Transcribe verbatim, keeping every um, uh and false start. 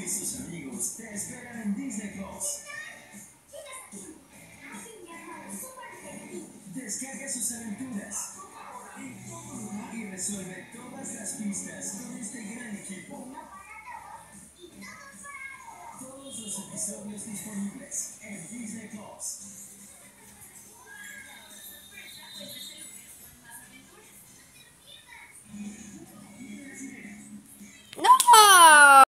y sus amigos te esperan en Disney Plus. Descarga sus aventuras y resuelve todas las pistas con este gran equipo. Todos los episodios disponibles en Disney Plus.